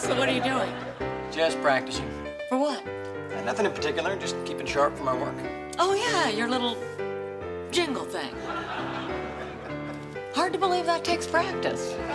So what are you doing? Just practicing. For what? Nothing in particular, just keeping sharp for my work. Oh, yeah, your little jingle thing. Hard to believe that takes practice.